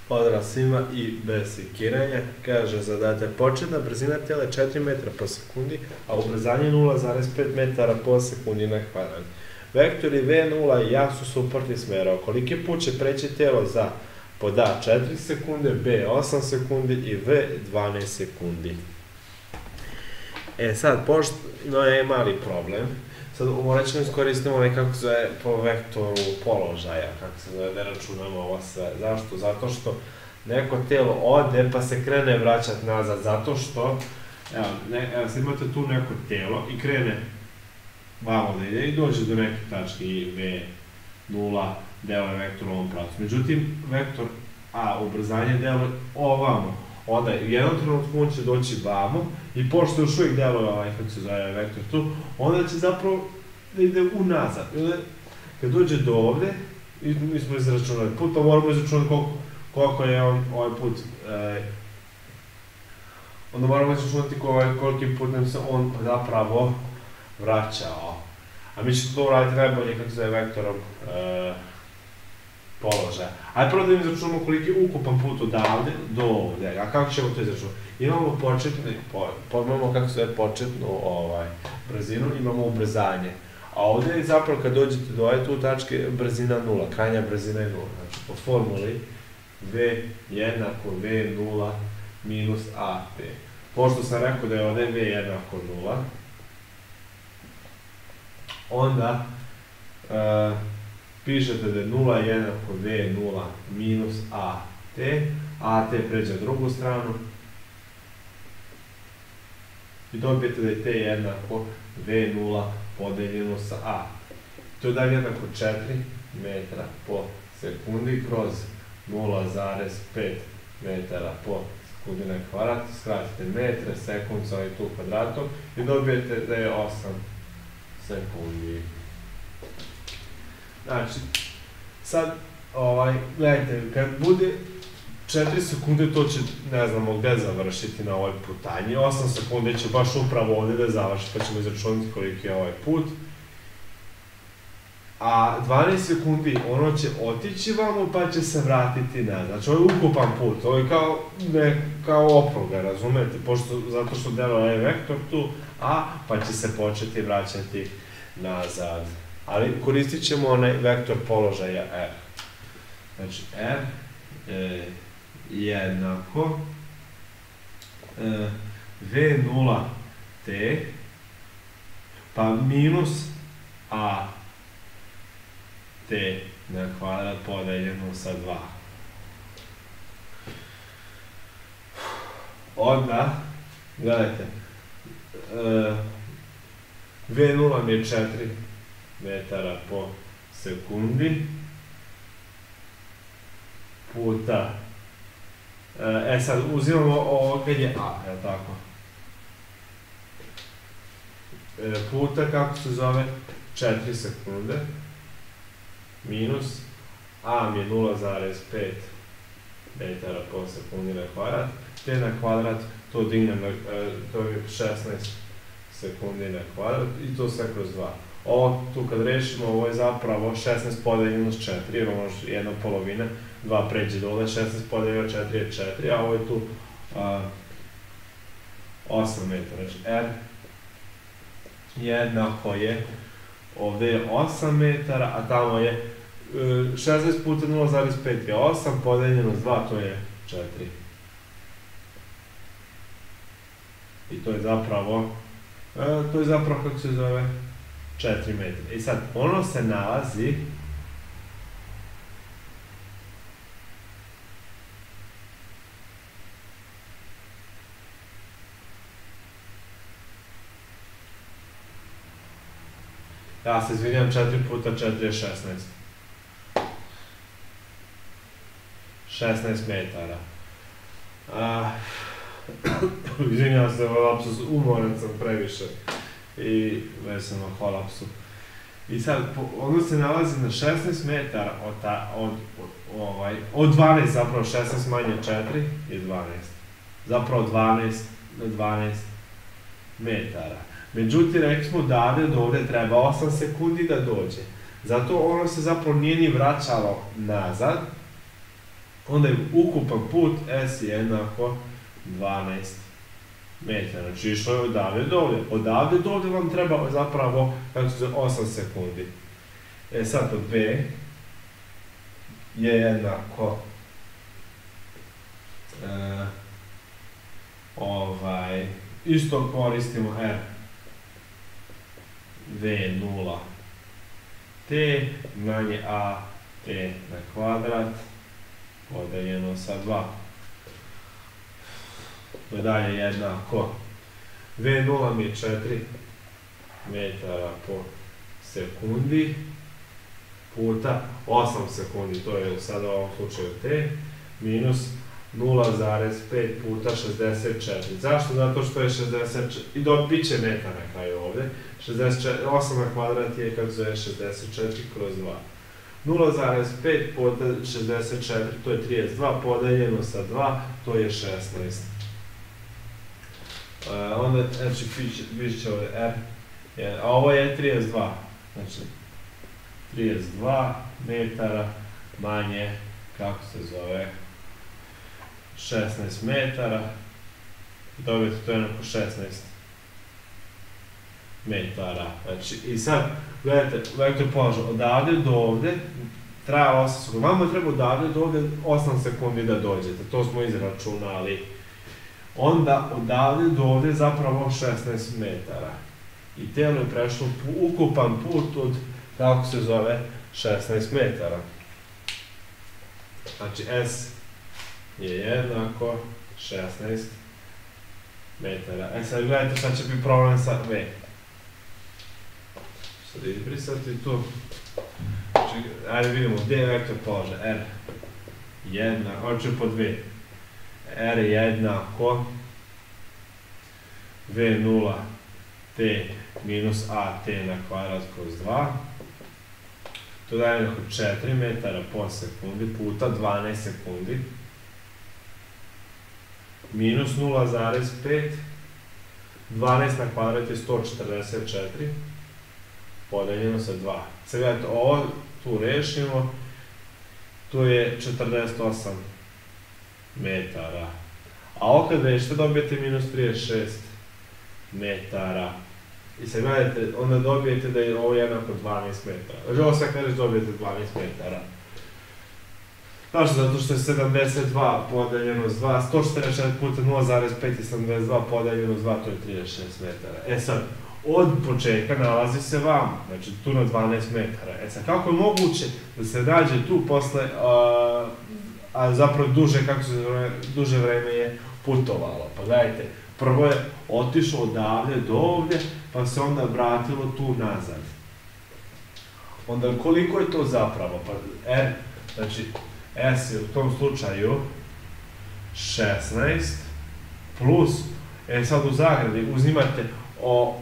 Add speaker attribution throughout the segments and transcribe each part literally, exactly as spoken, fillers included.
Speaker 1: Pozdrav svima i bez sekiranja. Kaže, zadate početna brzina tijela je četiri metra po sekundi, a ubrzanje nula zarez pet metara po sekundi na kvadrat. Vektori ve nula i a su suprotni smjerova. Koliki put će preći tijelo za pod a četiri sekunde, b osam sekundi i v dvanaest sekundi. E sad, pošto ima je mali problem, sad morat ćemo iskoristiti onaj kako se zove po vektoru položaja, kako se zove da računamo ovo sve. Zašto? Zato što neko tijelo ode pa se krene vraćati nazad, zato što, evo, ne, evo sad imate tu neko tijelo i krene vamo da ide i dođe do neke tačke i ve nula deluje vektor u ovom pravcu. Međutim, vektor a, ubrzanje deluje ovamo. Onda u jednom trenutku on će doći vamo i pošto još uvijek deluje ovaj, kako se zove vektor tu, onda će zapravo da ide unazad. Kad dođe do ovde, mi smo izračunali put, pa moramo izračunati koliko, koliko je on ovaj put, e, onda moramo izračunati koliki put nam se on zapravo vraćao. A mi ćemo to uraditi najbolje kako se zove vektorom e, položaja. Ajde prvo da im izračunamo koliki je ukupan put odavde do ovde. A kako ćemo to izračunati? Imamo početnu, po, imamo kako se zove početnu ovaj, brzinu, imamo ubrzanje. A ovde je zapravo kad dođete do ove tu tačke brzina nula, krajnja brzina je nula. Znači po formuli v jednako ve nula minus at. Pošto sam rekao da je ovde v jednako nula, onda uh, pišete da je nula jednako ve nula minus at, at pređe na drugu stranu i dobijete da je t jednako ve nula podeljeno sa a. To je dalje jednako četiri metra po sekundi kroz nula zarez pet metara po sekundi na kvadrat, skratite metre, sekund sa ovim tu kvadratom i dobijete da je osam sekundi. Znači, sad, ovaj, gledajte, kad bude četiri sekunde, to će, ne znamo gde završiti na ovoj putanji, osam sekunde će baš upravo ovde da završi, pa ćemo izračunati koliki je ovaj put. A dvanaest sekundi ono će otići vamo pa će se vratiti nazad. Znači, ovo je ukupan put, ovo je kao, ne, kao opruga, razumete, pošto, zato što deluje ovaj vektor tu, a pa će se početi vraćati nazad. Ali koristit ćemo onaj vektor položaja r. Znači, r e, jednako e, ve nula t pa minus a t na kvadrat podeljeno sa dva. Onda, gledajte, e, ve nula mi je četiri metara po sekundi puta, e sad uzimamo ovo kad je a, je li tako? E, puta, kako se zove, četiri sekunde minus a mi je nula zarez pet metara po sekundi na kvadrat, te na kvadrat to dignem, to je šesnaest sekundi na kvadrat i to sve kroz dva. Ovo tu kad rešimo, ovo je zapravo šesnaest podeljeno s četiri, jer ovo je jedna polovina, dva pređe dole, šesnaest podeljeno četiri je četiri, a ovo je tu a, osam metara. Znači, r jednako je, ovde je osam metara, a tamo je šesnaest puta nula zarez pet je osam, podeljeno s dva, to je četiri. I to je zapravo, to je zapravo kako se zove, četiri metra. I sad, ono se nalazi ja se izvinjam, četiri puta četiri je šesnaest. šesnaest metara. A, izvinjam se, ovaj lapsus, umoran sam previše i već sam na kolapsu. I sad, ono se nalazi na šesnaest metara od, ta, od, od, ovaj, od dvanaest, zapravo šesnaest manje četiri je dvanaest. Zapravo dvanaest na dvanaest metara. Međutim, rekli smo da ovde do ovde treba osam sekundi da dođe. Zato ono se zapravo nije ni vraćalo nazad, onda je ukupan put S jednako dvanaest metara. Znači išlo je odavde do ovde. Odavde do ovde vam treba zapravo, kako se zove, osam sekundi. E sad od B je jednako e, ovaj, isto koristimo R V nula T manje A T na kvadrat podeljeno sa dva. To je dalje jednako. V nula mi je četiri metara po sekundi puta osam sekundi, to je sad u ovom slučaju T, minus nula zarez pet puta šezdeset četiri. Zašto? Zato što je šezdeset četiri, i do, bit će metar na kraju ovde, šezdeset četiri, osam na kvadrat je kako zove šezdeset četiri kroz dva. nula zarez pet puta šezdeset četiri, to je trideset dva, podeljeno sa dva, to je šesnaest. Uh, onda, znači, bit će ovde R, a ovo je trideset dva, znači, trideset dva metara manje, kako se zove, šesnaest metara, dobijete to jednako šesnaest metara. Znači, i sad, gledajte, vektor položaj, odavde do ovde traje osam sekundi. Vama treba odavde do ovde osam sekundi da dođete, to smo izračunali. Onda, odavde do ovde zapravo šesnaest metara. I telo je prešlo ukupan put od, kako se zove, šesnaest metara. Znači, S je jednako šesnaest metara. E sad gledajte, sad će biti problem sa V. Sad izbrisati tu. Znači, ajde vidimo, gdje je vektor položaj? R jednako, ovo ću pod V. R jednako V nula T minus A T na kvadrat kroz dva. To daje jednako četiri metara po sekundi puta dvanaest sekundi. Minus nula zarez pet, dvanaest na kvadrat je sto četrdeset četiri, podeljeno sa dva. Sad gledajte, ovo tu rešimo, tu je četrdeset osam metara. A ovo kad rešite dobijete minus trideset šest metara. I sad gledajte, onda dobijete da je ovo jednako dvanaest metara. Znači ovo sad kažeš dobijete dvanaest metara. Zašto? Zato što je sedamdeset dva podeljeno s dva, sto četrdeset četiri puta nula zarez pet i sedamdeset dva podeljeno s dva, to je trideset šest metara. E sad, od početka nalazi se vamo, znači tu na dvanaest metara. E sad, kako je moguće da se nađe tu posle, a, a zapravo duže, kako se zove, duže vreme je putovalo? Pa gledajte, prvo je otišlo odavde do ovde, pa se onda vratilo tu nazad. Onda koliko je to zapravo? Pa R, znači, S je u tom slučaju šesnaest plus, e sad u zagradi uzimate o,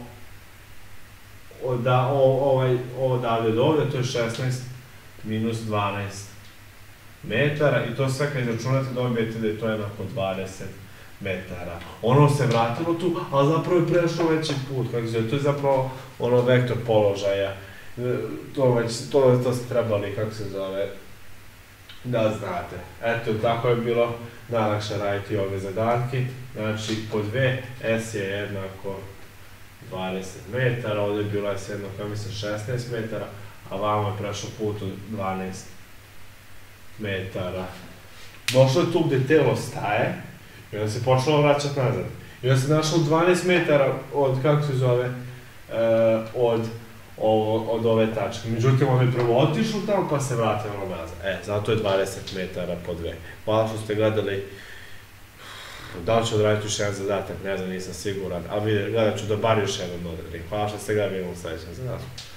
Speaker 1: oda, o, ovaj, odavde do ovde, to je šesnaest minus dvanaest metara i to sve kad izračunate dobijete da je to jednako dvadeset metara. Ono se vratilo tu, ali zapravo je prešlo veći put, kako se zove, to je zapravo ono vektor položaja. To već, to, to ste trebali, kako se zove, da znate. Eto, tako je bilo najlakše raditi ove zadatke. Znači, pod V, S je jednako dvadeset metara, ovdje je bilo S jednako, ja mislim, šesnaest metara, a vamo je prešao put od dvanaest metara. Došlo je tu gde telo staje, i onda se počelo vraćati nazad. I onda se našlo dvanaest metara od, kako se zove, od Ovo, od ove tačke. Međutim, ono je prvo otišlo tamo, pa se vratilo nazad. E, zato je dvadeset metara pod V. Hvala što ste gledali. Da li ću odraditi još jedan zadatak, ne znam, nisam siguran. A gledat ću da bar još jedan odradim. Hvala što ste gledali u sledećem zadatku.